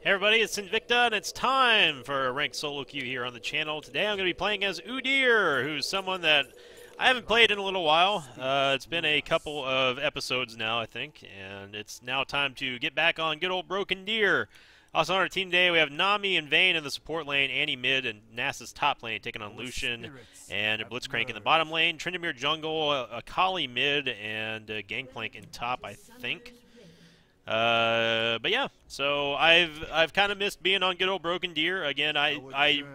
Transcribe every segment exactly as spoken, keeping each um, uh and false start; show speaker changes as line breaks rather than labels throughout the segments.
Hey everybody, it's Invicta, and it's time for a ranked solo queue here on the channel. Today I'm going to be playing as Udyr, who's someone that I haven't played in a little while. Uh, it's been a couple of episodes now, I think, and it's now time to get back on good old Broken Deer. Also on our team today, we have Nami and Vayne in the support lane, Annie mid, and Nasus top lane, taking on Lucian and a Blitzcrank in the bottom lane, Tryndamere jungle, Akali mid, and uh, Gangplank in top, I think. Uh, but yeah, so I've I've kind of missed being on good old Broken Deer again. I I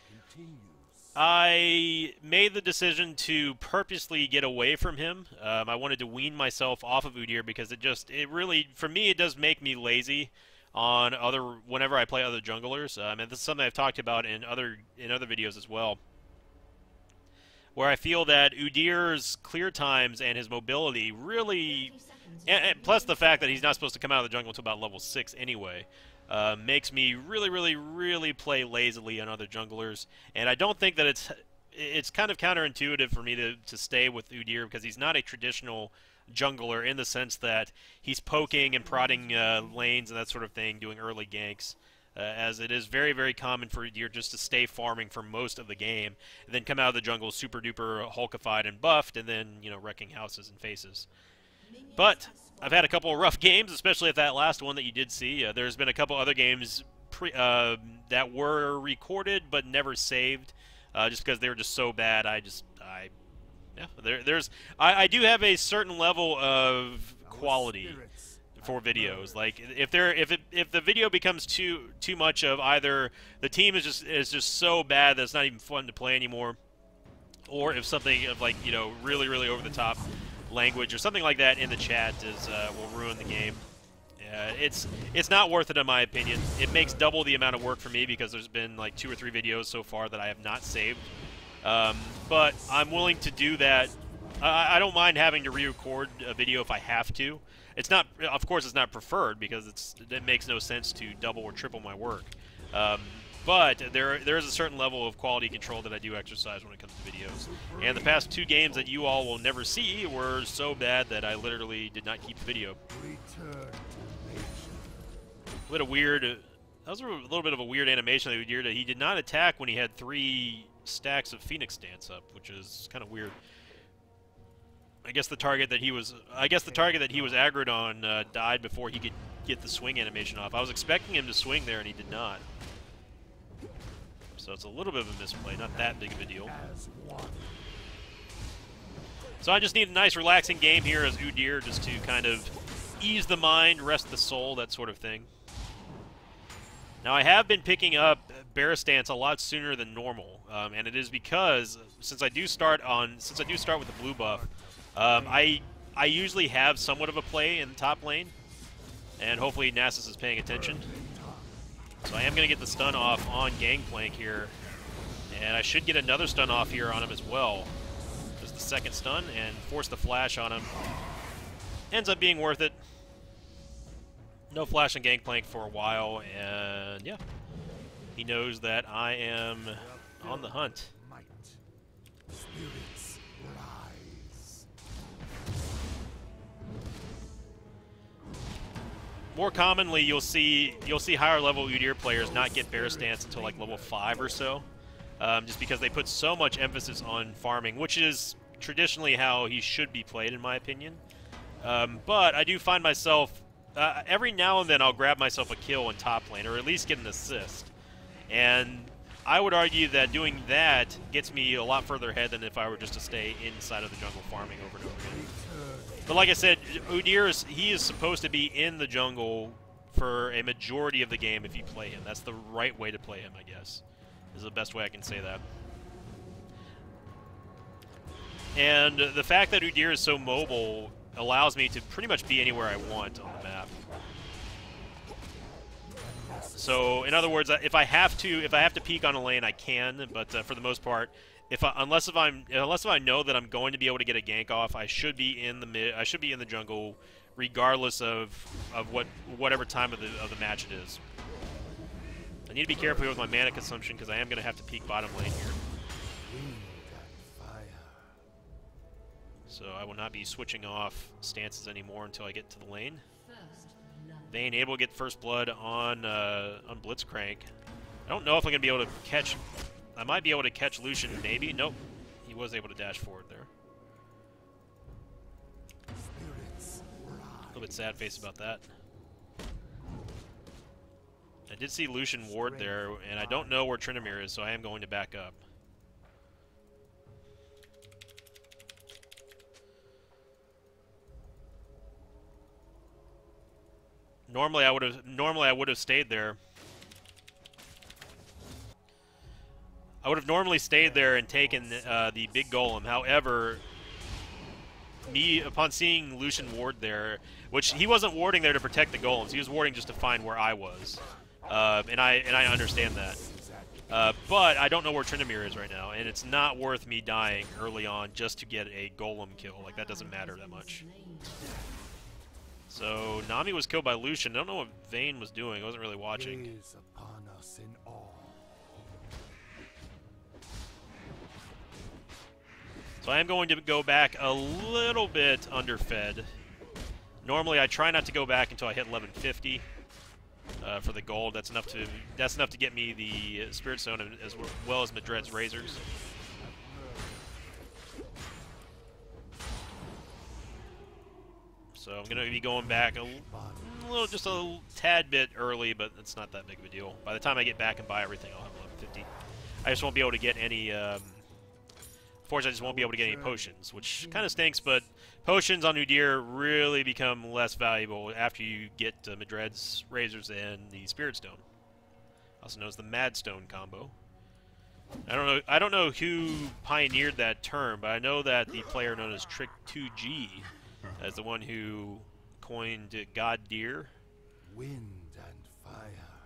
I made the decision to purposely get away from him. Um, I wanted to wean myself off of Udyr because it just it really for me it does make me lazy on other whenever I play other junglers. Um, and this is something I've talked about in other in other videos as well, where I feel that Udyr's clear times and his mobility really. And, and plus the fact that he's not supposed to come out of the jungle until about level six anyway, uh, makes me really, really, really play lazily on other junglers. And I don't think that it's it's kind of counterintuitive for me to, to stay with Udyr because he's not a traditional jungler in the sense that he's poking and prodding uh, lanes and that sort of thing, doing early ganks. Uh, as it is very, very common for Udyr just to stay farming for most of the game, and then come out of the jungle super duper hulkified and buffed, and then, you know, wrecking houses and faces. But I've had a couple of rough games, especially at that last one that you did see. Uh, there's been a couple other games pre uh, that were recorded but never saved, uh, just because they were just so bad. I just, I, yeah, there, there's, I, I do have a certain level of quality for videos. Like if there, if it, if the video becomes too too much of either the team is just is just so bad that it's not even fun to play anymore, or if something of like you know really really over the top language or something like that in the chat is uh, will ruin the game. Uh, it's it's not worth it in my opinion. It makes double the amount of work for me because there's been like two or three videos so far that I have not saved. Um, but I'm willing to do that. I, I don't mind having to re-record a video if I have to. It's not, of course, it's not preferred because it's it makes no sense to double or triple my work. Um, But there, there is a certain level of quality control that I do exercise when it comes to videos. And the past two games that you all will never see were so bad that I literally did not keep the video. What a weird, uh, that was a little bit of a weird animation that we did. He did not attack when he had three stacks of Phoenix Dance up, which is kind of weird. I guess the target that he was, I guess the target that he was aggroed on uh, died before he could get the swing animation off. I was expecting him to swing there and he did not. So it's a little bit of a misplay, not that big of a deal. So I just need a nice relaxing game here as Udyr just to kind of ease the mind, rest the soul, that sort of thing. Now I have been picking up Barastance a lot sooner than normal, um, and it is because since I do start on since I do start with the blue buff, um, I I usually have somewhat of a play in the top lane, and hopefully Nasus is paying attention. So I am going to get the stun off on Gangplank here, and I should get another stun off here on him as well. Just the second stun, and force the flash on him. Ends up being worth it. No flash on Gangplank for a while, and yeah. He knows that I am on the hunt. More commonly, you'll see you'll see higher level Udyr players not get Barastance until like level five or so, um, just because they put so much emphasis on farming, which is traditionally how he should be played, in my opinion. Um, but I do find myself uh, every now and then I'll grab myself a kill in top lane, or at least get an assist, and I would argue that doing that gets me a lot further ahead than if I were just to stay inside of the jungle farming over and over again. But like I said, Udyr is, he is supposed to be in the jungle for a majority of the game if you play him. That's the right way to play him, I guess, is the best way I can say that. And the fact that Udyr is so mobile allows me to pretty much be anywhere I want on the map. So, in other words, if I have to, if I have to peek on a lane, I can. But uh, for the most part, if I, unless if I'm unless if I know that I'm going to be able to get a gank off, I should be in the mid. I should be in the jungle, regardless of of what whatever time of the of the match it is. I need to be careful here with my mana consumption because I am going to have to peek bottom lane here. So I will not be switching off stances anymore until I get to the lane.
First blood.
Vayne able to get first blood on uh, on Blitzcrank. I don't know if I'm gonna be able to catch. I might be able to catch Lucian, maybe. Nope, he was able to dash forward there. A little bit sad face about that. I did see Lucian ward there, and I don't know where Tryndamere is, so I am going to back up. Normally I would have normally I would have stayed there. I would have normally stayed there and taken uh, the big golem. However, me upon seeing Lucian ward there, which he wasn't warding there to protect the golems, he was warding just to find where I was, uh, and I and I understand that. Uh, but I don't know where Tryndamere is right now, and it's not worth me dying early on just to get a golem kill. Like, that doesn't matter that much. So Nami was killed by Lucian. I don't know what Vayne was doing. I wasn't really watching. So I am going to go back a little bit underfed. Normally I try not to go back until I hit eleven fifty uh, for the gold. That's enough to that's enough to get me the Spirit Stone as well as Madred's Razors. So I'm going to be going back a little, just a tad bit early, but it's not that big of a deal. By the time I get back and buy everything, I'll have eleven fifty. I just won't be able to get any. Um, Unfortunately, I just won't be able to get any potions, which kind of stinks, but potions on Udyr really become less valuable after you get uh, Madred's Razors and the Spirit Stone. Also known as the Mad Stone combo. I don't know I don't know who pioneered that term, but I know that the player known as Trick two G is the one who coined God Deer.
Wind and fire.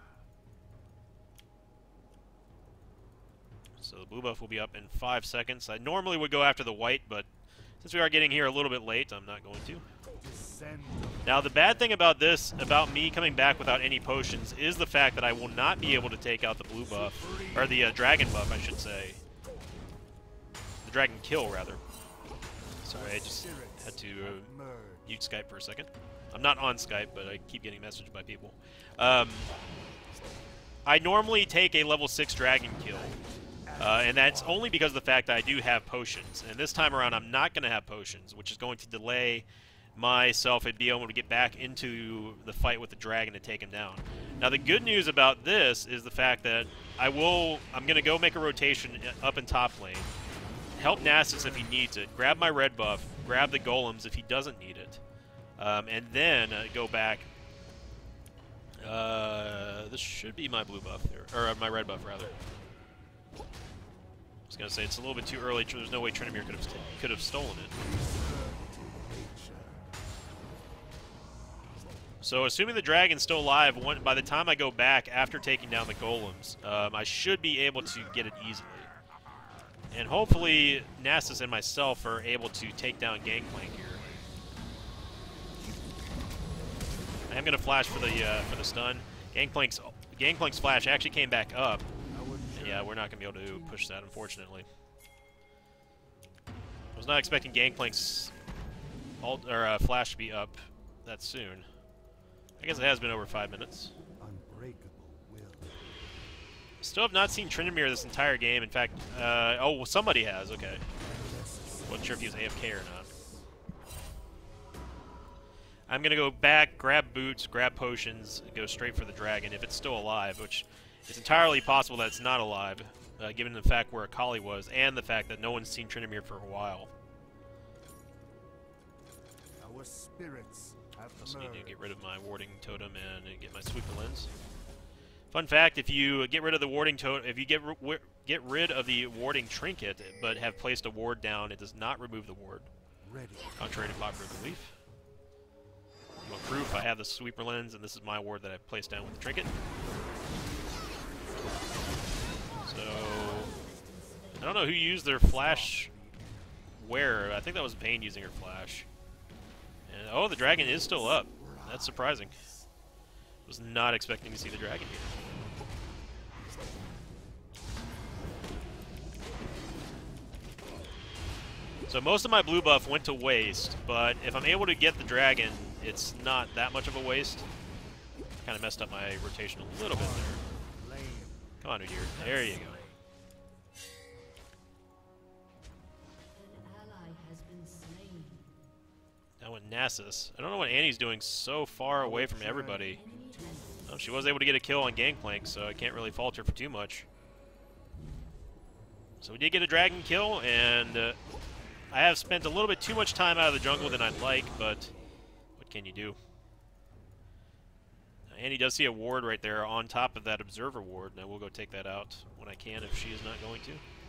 So the blue buff will be up in five seconds. I normally would go after the white, but since we are getting here a little bit late, I'm not going to. Now, the bad thing about this, about me coming back without any potions, is the fact that I will not be able to take out the blue buff, or the uh, dragon buff, I should say. The dragon kill, rather. Sorry, I just had to uh, mute Skype for a second. I'm not on Skype, but I keep getting messaged by people. Um, I normally take a level six dragon kill. Uh, and that's only because of the fact that I do have potions. And this time around, I'm not going to have potions, which is going to delay myself and be able to get back into the fight with the dragon to take him down. Now, the good news about this is the fact that I will, I'm going to go make a rotation up in top lane, help Nasus if he needs it, grab my red buff, grab the golems if he doesn't need it, um, and then uh, go back. Uh, this should be my blue buff, here, or uh, my red buff, rather. I was going to say, it's a little bit too early. There's no way Tryndamere could have could have stolen it. So, assuming the dragon's still alive, one, by the time I go back after taking down the golems, um, I should be able to get it easily. And hopefully, Nasus and myself are able to take down Gangplank here. I am going to flash for the uh, for the stun. Gangplank's Gangplank's flash actually came back up. Yeah, we're not going to be able to push that, unfortunately. I was not expecting Gangplank's alt, or, uh, flash to be up that soon. I guess it has been over five minutes.
Unbreakable will.
Still have not seen Tryndamere this entire game. In fact, uh, oh, well, somebody has. Okay. Wasn't sure if he was A F K or not. I'm going to go back, grab boots, grab potions, and go straight for the dragon if it's still alive, which... it's entirely possible that it's not alive, uh, given the fact where Akali was, and the fact that no one's seen Tryndamere for a while.
Our spirits have
I also need to get rid of my warding totem and get my sweeper lens. Fun fact: if you get rid of the warding totem, if you get get rid of the warding trinket, but have placed a ward down, it does not remove the ward.
ready.
Contrary to popular belief. No proof. I have the sweeper lens, and this is my ward that I placed down with the trinket. So, I don't know who used their flash where. I think that was Vayne using her flash. And, oh, the dragon is still up. That's surprising. Was not expecting to see the dragon here. So most of my blue buff went to waste, but if I'm able to get the dragon, it's not that much of a waste. Kind of messed up my rotation a little bit there. Come on, Udyr. There you go. Now with Nasus. I don't know what Annie's doing so far away from everybody. Oh, she was able to get a kill on Gangplank, so I can't really fault her for too much. So we did get a dragon kill, and uh, I have spent a little bit too much time out of the jungle than I'd like, but what can you do? Now, Annie does see a ward right there on top of that observer ward, and I will go take that out when I can if she is not going to.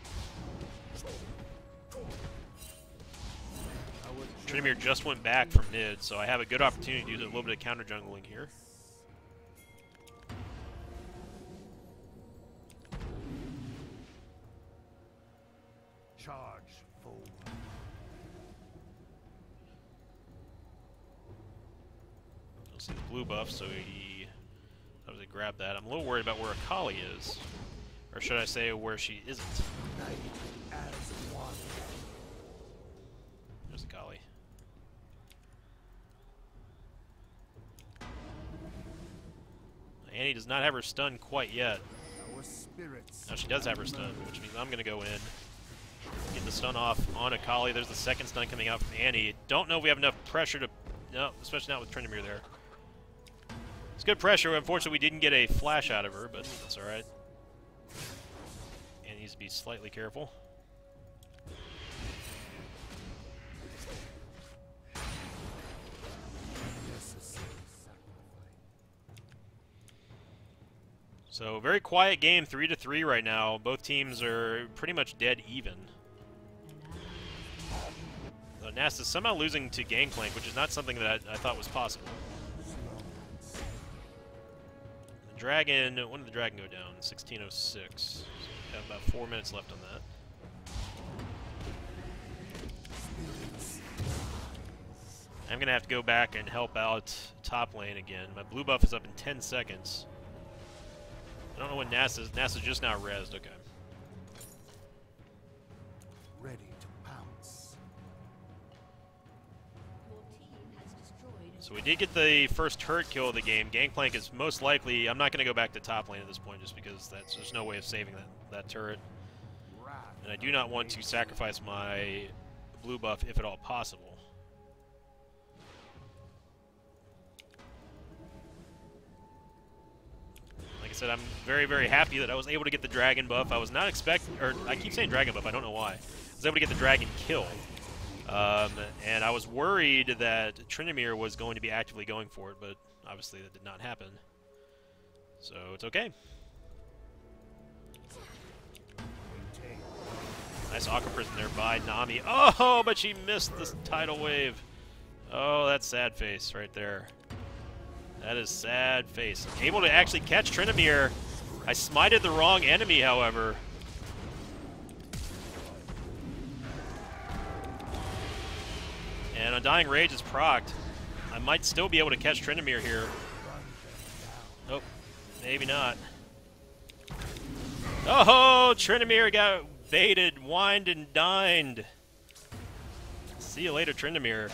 Tryndamere just went back from mid, so I have a good opportunity to do a little bit of counter jungling here.
Charge forward.
You'll see the blue buff, so he obviously grabbed that. I'm a little worried about where Akali is. Or should I say where she isn't?
As one.
There's Akali. Annie does not have her stun quite yet.
Our spirits.
Now she does have her stun, which means I'm going to go in. Get the stun off on Akali. There's the second stun coming out from Annie. Don't know if we have enough pressure to... No, especially not with Tryndamere there. It's good pressure. Unfortunately, we didn't get a flash out of her, but that's alright. Annie needs to be slightly careful. So, very quiet game, three to three right now. Both teams are pretty much dead even. Though Nasus is somehow losing to Gangplank, which is not something that I, I thought was possible. The Dragon, when did the Dragon go down? sixteen oh six. So we have about four minutes left on that. I'm going to have to go back and help out top lane again. My blue buff is up in ten seconds. I don't know when NASA's NASA's just now rezzed. Okay.
Ready to pounce.
So we did get the first turret kill of the game. Gangplank is most likely... I'm not going to go back to top lane at this point just because that's, there's no way of saving that, that turret. And I do not want to sacrifice my blue buff if at all possible. Like I said, I'm very, very happy that I was able to get the dragon buff. I was not expecting... Or, I keep saying dragon buff. I don't know why. I was able to get the dragon kill. Um, and I was worried that Tryndamere was going to be actively going for it, but obviously that did not happen. So it's okay. Nice Aqua Prison there by Nami. Oh, but she missed the tidal wave. Oh, that's sad face right there. That is sad face. Able to actually catch Tryndamere. I smited the wrong enemy, however. And Undying Rage is procced. I might still be able to catch Tryndamere here. Nope. Maybe not. Oh, Tryndamere got baited, wined, and dined. See you later, Tryndamere.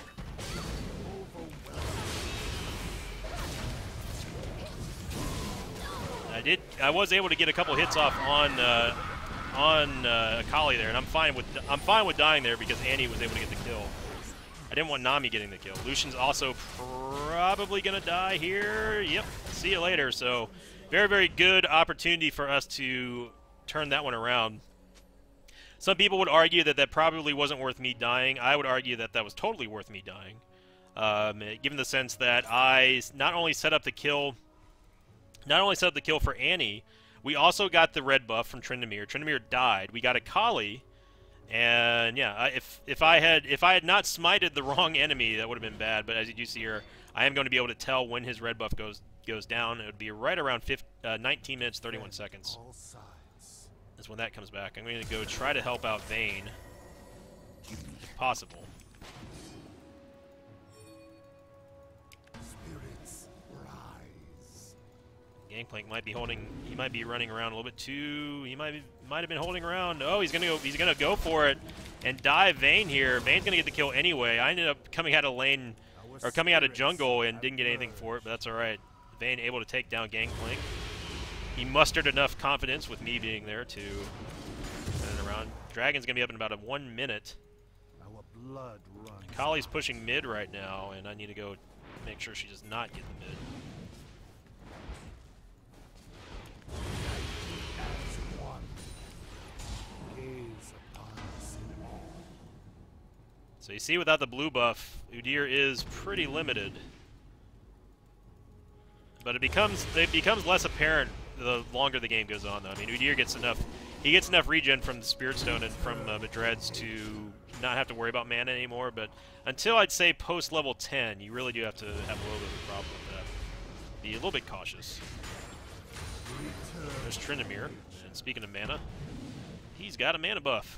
I did. I was able to get a couple hits off on uh, on uh, Akali there, and I'm fine with I'm fine with dying there because Annie was able to get the kill. I didn't want Nami getting the kill. Lucian's also probably gonna die here. Yep. See you later. So, very very good opportunity for us to turn that one around. Some people would argue that that probably wasn't worth me dying. I would argue that that was totally worth me dying, um, given the sense that I not only set up the kill. Not only set up the kill for Annie, we also got the red buff from Tryndamere. Tryndamere died. We got Akali, and yeah, if if I had if I had not smited the wrong enemy, that would have been bad. But as you do see here, I am going to be able to tell when his red buff goes goes down. It would be right around fifteen, uh, nineteen minutes, thirty-one seconds. Is when that comes back. I'm going to go try to help out Vayne, if possible. Gangplank might be holding. He might be running around a little bit too. He might be, might have been holding around. Oh, he's gonna go. He's gonna go for it and dive Vayne here. Vayne's gonna get the kill anyway. I ended up coming out of lane or coming out of jungle and didn't get anything for it, but that's all right. Vayne able to take down Gangplank. He mustered enough confidence with me being there to turn it around. Dragon's going to be up in about a one minute.
Our blood runs.
Kali's pushing mid right now, and I need to go make sure she does not get the mid.
As one. Gaze upon us in awe.
So you see, without the blue buff, Udyr is pretty limited. But it becomes it becomes less apparent the longer the game goes on, though. I mean, Udyr gets enough he gets enough regen from the Spirit Stone and from uh, Madreds to not have to worry about mana anymore. But until I'd say post level ten, you really do have to have a little bit of a problem with that. Be a little bit cautious. There's Tryndamere, and speaking of mana, he's got a mana buff.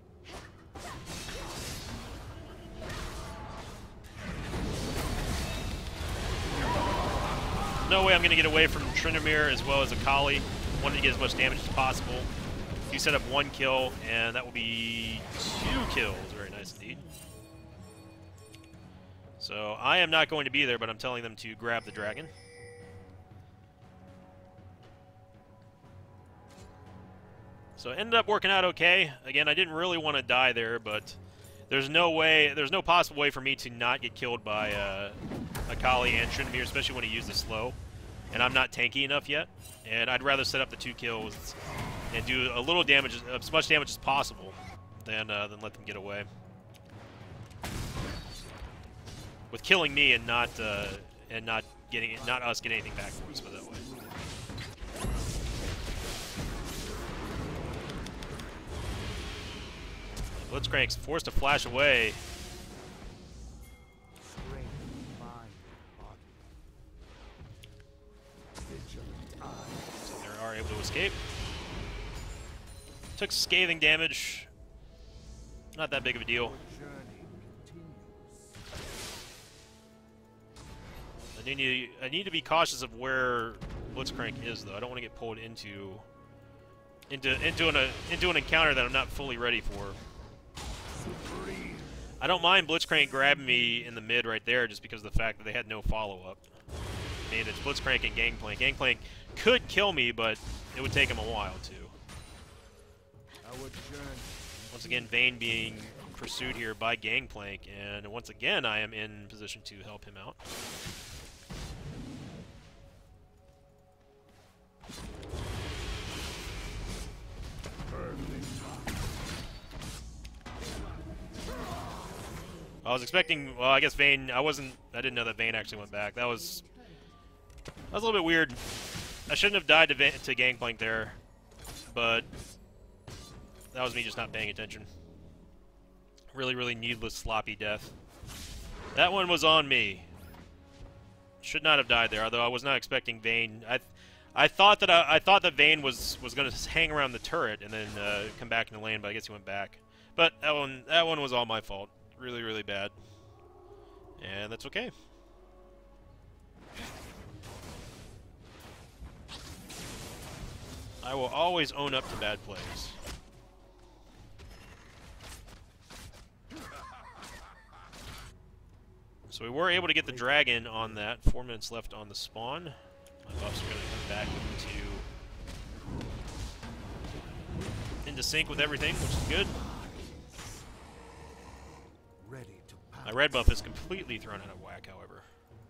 No way I'm going to get away from Tryndamere as well as Akali. Wanted to get as much damage as possible. You set up one kill, and that will be two kills. Very nice indeed. So I am not going to be there, but I'm telling them to grab the dragon. So it ended up working out okay. Again, I didn't really want to die there, but there's no way, there's no possible way for me to not get killed by uh, Akali and Tryndamere, especially when he used the slow. And I'm not tanky enough yet. And I'd rather set up the two kills and do a little damage, as much damage as possible, than uh, than let them get away. With killing me and not uh, and not getting not us getting anything back for us, but that way. Blitzcrank's forced to flash away.
Strength, mind, body. Vigilant eye.
So they are able to escape. Took scathing damage. Not that big of a deal.
Journey continues.
I need to, I need to be cautious of where Blitzcrank is, though. I don't want to get pulled into into into an into an encounter that I'm not fully ready for.
Supreme.
I don't mind Blitzcrank grabbing me in the mid right there just because of the fact that they had no follow-up. I mean, it's Blitzcrank and Gangplank. Gangplank could kill me, but it would take him a while, too.
Our journey.
Once again, Vayne being pursued here by Gangplank, and once again, I am in position to help him out. I was expecting, well, I guess Vayne, I wasn't, I didn't know that Vayne actually went back. That was, that was a little bit weird. I shouldn't have died to, Vayne, to Gangplank there, but that was me just not paying attention. Really, really needless, sloppy death. That one was on me. Should not have died there, although I was not expecting Vayne. I, I thought that I, I thought that Vayne was was going to hang around the turret and then uh, come back in the lane, but I guess he went back. But that one, that one was all my fault. Really, really bad. And that's okay. I will always own up to bad plays. So we were able to get the dragon on that. Four minutes left on the spawn. My buffs are going to come back into, into sync with everything, which is good.
Ready to pounce.
My red buff is completely thrown out of whack, however.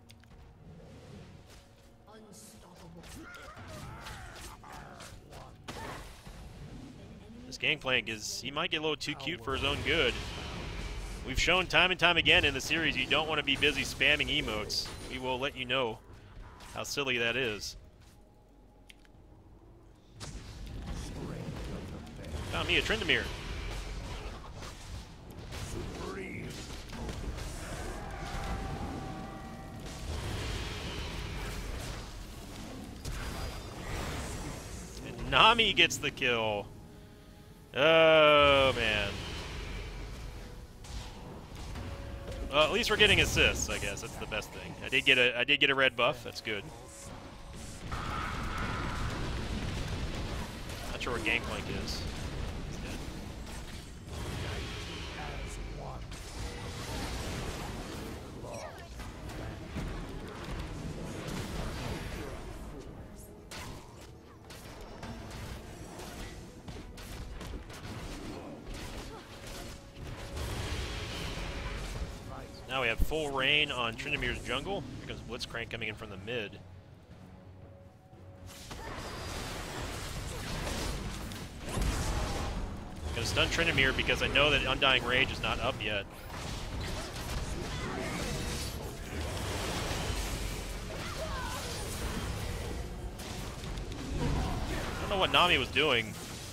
This Gangplank is, he might get a little too cute for his own good. We've shown time and time again in the series you don't want to be busy spamming emotes. We will let you know how silly that is. Found me a Tryndamere.
Supreme.
And Nami gets the kill. Oh, man. Well, at least we're getting assists, I guess. That's the best thing. I did get a I did get a red buff. That's good. Not sure where Gangplank is. He's dead.
As one. Law.
Now we have full rain on Tryndamere's jungle. Here comes Blitzcrank coming in from the mid. I'm gonna stun Tryndamere because I know that Undying Rage is not up yet. I don't know what Nami was doing.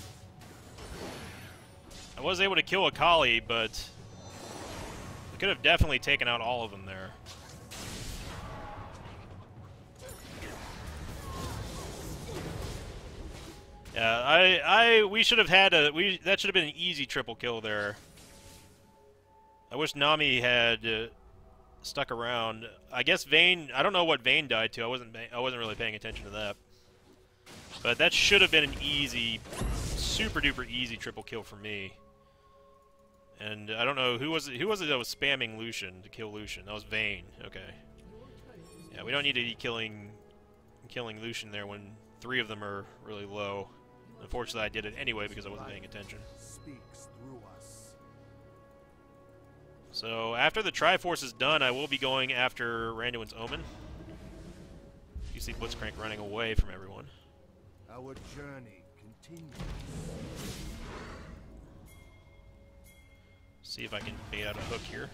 I was able to kill Akali, but I could have definitely taken out all of them there. Yeah, I, I, we should have had a, we, that should have been an easy triple kill there. I wish Nami had uh, stuck around. I guess Vayne, I don't know what Vayne died to. I wasn't, I wasn't really paying attention to that. But that should have been an easy, super duper easy triple kill for me. And I don't know who was it. Who was it that was spamming Lucian to kill Lucian? That was Vayne. Okay. Yeah, we don't need to be killing, killing Lucian there when three of them are really low. Unfortunately, I did it anyway because I wasn't paying attention. So after the Triforce is done, I will be going after Randuin's Omen. You see Blitzcrank running away from everyone.
Our journey continues.
See if I can bait out a hook here.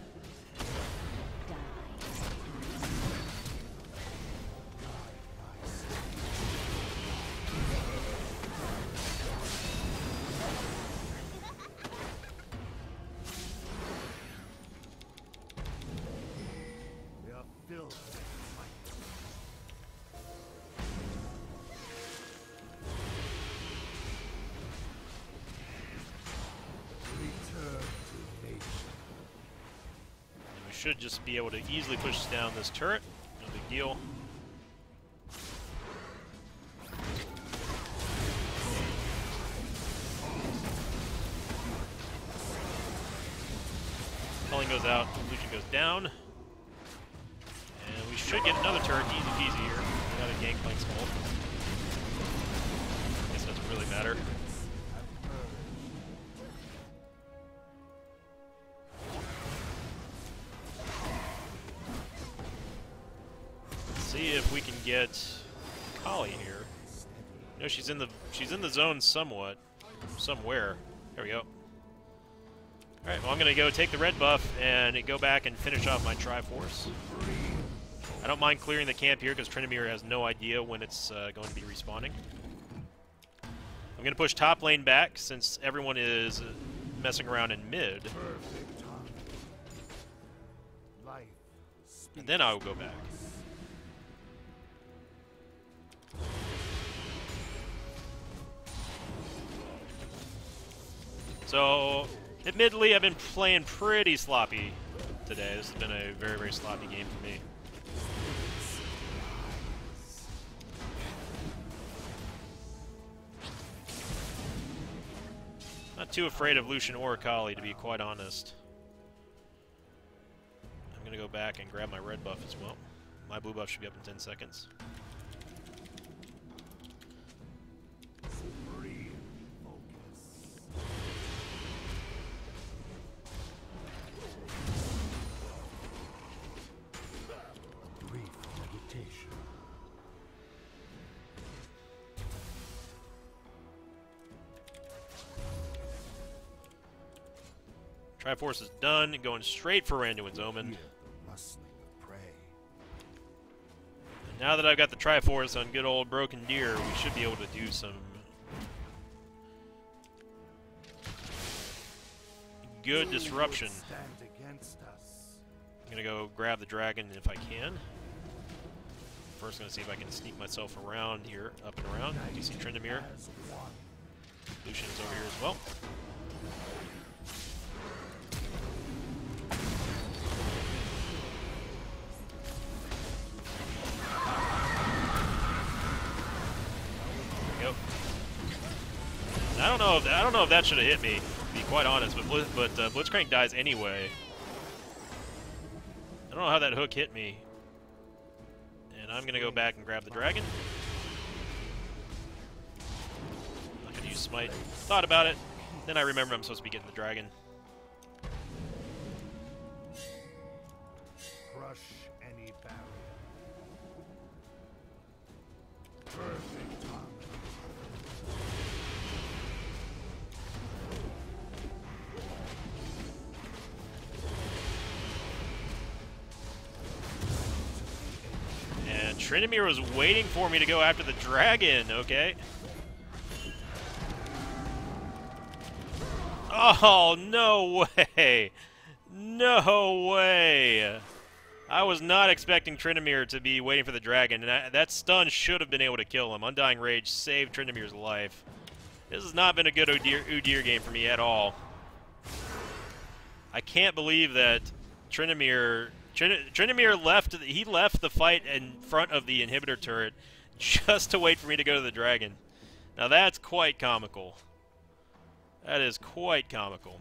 We are filled with fight. Return to nature.
And we should just be able to easily push down this turret. No big deal. Culling goes out, Lucian goes down. And we should get another turret easy peasy here. We got a Gangplank Skull. I guess it doesn't really matter. Let's see if we can get Kali here. No, she's in the she's in the zone somewhat. Somewhere. There we go. Alright, well I'm going to go take the red buff and go back and finish off my Triforce. I don't mind clearing the camp here because Tryndamere has no idea when it's uh, going to be respawning. I'm going to push top lane back since everyone is messing around in mid. And then I will go back. So, admittedly, I've been playing pretty sloppy today. This has been a very, very sloppy game for me. Not too afraid of Lucian or Akali, to be quite honest. I'm going to go back and grab my red buff as well. My blue buff should be up in ten seconds. Triforce is done, going straight for Randuin's Omen.
Hear the rustling of prey.
And now that I've got the Triforce on good old Broken Deer, we should be able to do some good disruption.
Stand against us.
I'm gonna go grab the dragon if I can. First, gonna see if I can sneak myself around here, up and around. Do you see Tryndamere? Lucian is over here as well. I don't know if I don't know if that should have hit me, to be quite honest. But Blitz, but uh, Blitzcrank dies anyway. I don't know how that hook hit me. And I'm gonna go back and grab the dragon. I'm not gonna use smite. Thought about it. Then I remember I'm supposed to be getting the dragon. Tryndamere was waiting for me to go after the dragon, okay. Oh, no way. No way. I was not expecting Tryndamere to be waiting for the dragon, and I, that stun should have been able to kill him. Undying Rage saved Tryndamere's life. This has not been a good Udyr, Udyr game for me at all. I can't believe that Tryndamere... Tryndamere left, he left the fight in front of the inhibitor turret just to wait for me to go to the dragon. Now that's quite comical. That is quite comical.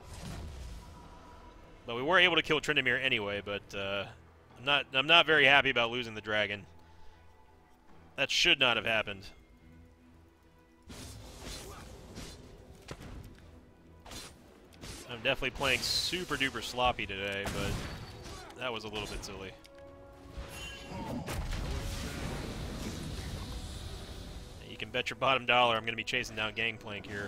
But we were able to kill Tryndamere anyway, but uh, I'm not I'm not very happy about losing the dragon. That should not have happened. I'm definitely playing super duper sloppy today, but that was a little bit silly. You can bet your bottom dollar I'm going to be chasing down Gangplank here.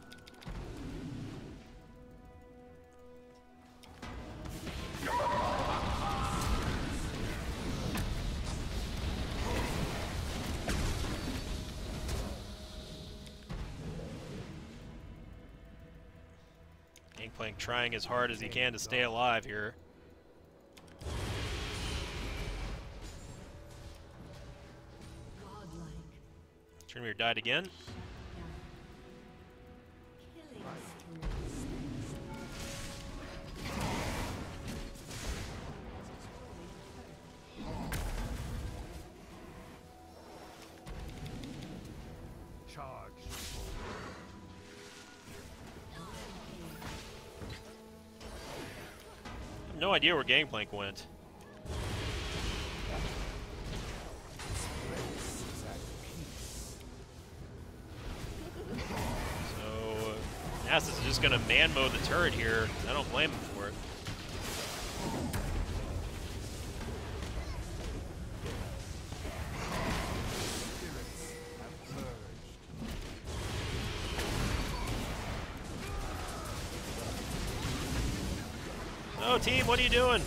Gangplank trying as hard as he can to stay alive here. Tryndamere died again.
Charge.
I have no idea where Gangplank went. Nasus is just going to man-mode the turret here. I don't blame him for it. Oh, team, what are you doing?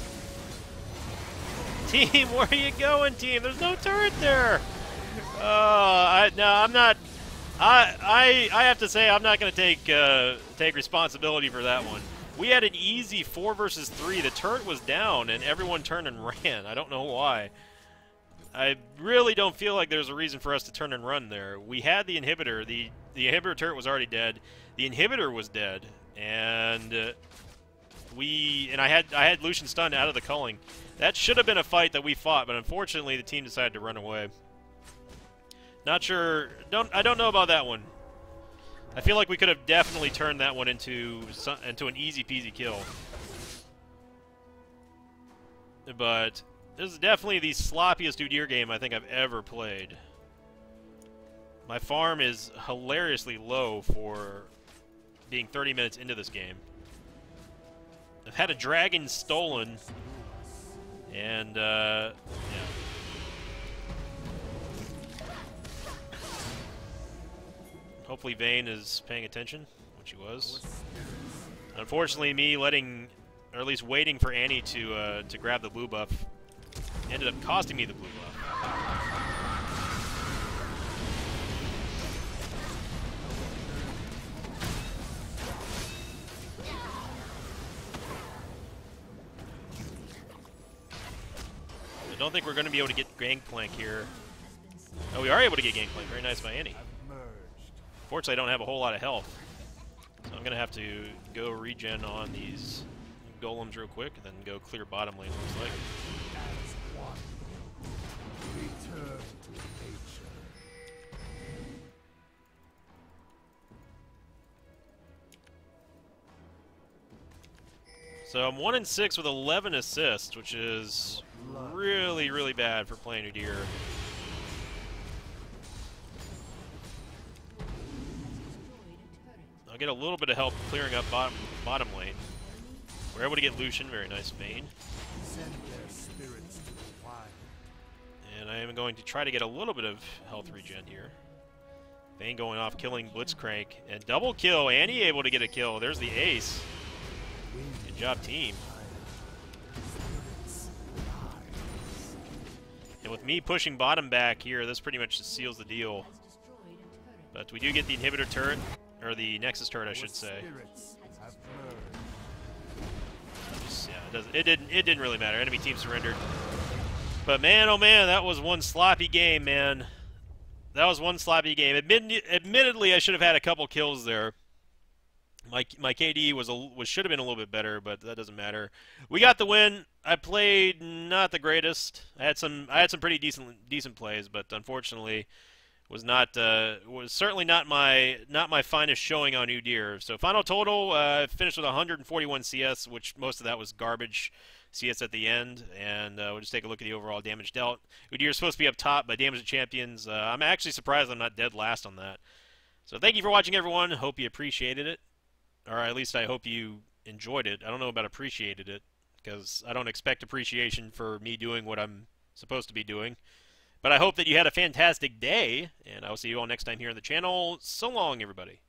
Team, where are you going, team? There's no turret there. Uh, I, no, I'm not... I, I I have to say I'm not going to take uh, take responsibility for that one. We had an easy four versus three. The turret was down and everyone turned and ran. I don't know why. I really don't feel like there's a reason for us to turn and run there. We had the inhibitor. The the inhibitor turret was already dead. The inhibitor was dead, and uh, we and I had I had Lucian stunned out of the culling. That should have been a fight that we fought, but unfortunately the team decided to run away. Not sure. Don't I don't know about that one. I feel like we could have definitely turned that one into into an easy peasy kill. But this is definitely the sloppiest Udyr game I think I've ever played. My farm is hilariously low for being thirty minutes into this game. I've had a dragon stolen, and uh, yeah. Hopefully Vayne is paying attention, which he was. Unfortunately, me letting, or at least waiting for Annie to uh, to grab the blue buff, ended up costing me the blue buff. I don't think we're going to be able to get Gangplank here. Oh, we are able to get Gangplank. Very nice by Annie. Fortunately, I don't have a whole lot of health, so I'm going to have to go regen on these golems real quick, and then go clear bottom lane, looks like.
Return to nature.
So I'm one and six with eleven assists, which is really, really bad for playing Udyr. I'll get a little bit of help clearing up bottom bottom lane. We're able to get Lucian, very nice Vayne.
Send their spirits to the wild.
And I am going to try to get a little bit of health regen here. Vayne going off, killing Blitzcrank, and double kill. Annie able to get a kill. There's the ace. Good job, team. And with me pushing bottom back here, this pretty much just seals the deal. But we do get the inhibitor turret, or the Nexus turret, I should say.
Spirits have merged.
Just, yeah, it, doesn't, it didn't. It didn't really matter. Enemy team surrendered. But man, oh man, that was one sloppy game, man. That was one sloppy game. Admit, admittedly, I should have had a couple kills there. My my K D was a, was should have been a little bit better, but that doesn't matter. We got the win. I played not the greatest. I had some I had some pretty decent decent plays, but unfortunately, was not uh, was certainly not my not my finest showing on Udyr. So final total, uh, finished with one hundred forty-one C S, which most of that was garbage C S at the end. And uh, we'll just take a look at the overall damage dealt. Udyr is supposed to be up top by Damage to Champions. Uh, I'm actually surprised I'm not dead last on that. So thank you for watching, everyone. Hope you appreciated it. Or at least I hope you enjoyed it. I don't know about appreciated it, because I don't expect appreciation for me doing what I'm supposed to be doing. But I hope that you had a fantastic day, and I will see you all next time here on the channel. So long, everybody.